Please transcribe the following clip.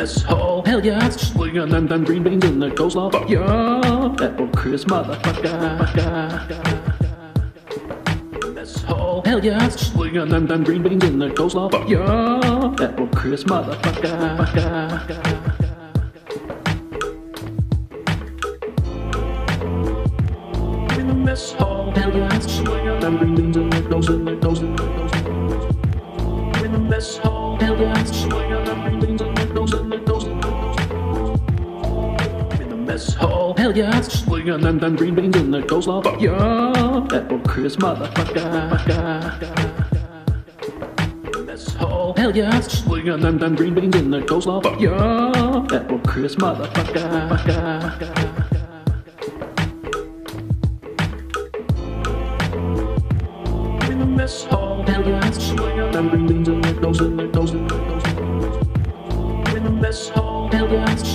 mess hall. Hell yeah, swinging them green beans in the coleslaw. Fuck yeah, apple crisp motherfucker. Mess hall. Hell yeah, swinging them green beans in the coleslaw. Fuck yeah, apple crisp motherfucker. Mess hall, hell yeah, swinging them green beans in the coleslaw. In the mess hall, hell yeah, swinging them green beans in the coleslaw. In the mess hall, hell yeah, swinging them green beans in the coleslaw. Fuck yeah, apple crisp motherfucker. Mess hall, hell yeah, swinging them green beans in the coleslaw. Fuck yeah, apple crisp motherfucker. Mess hall, hell yeah, swinging them green beans in the coleslaw. In the mess hall, hell yeah.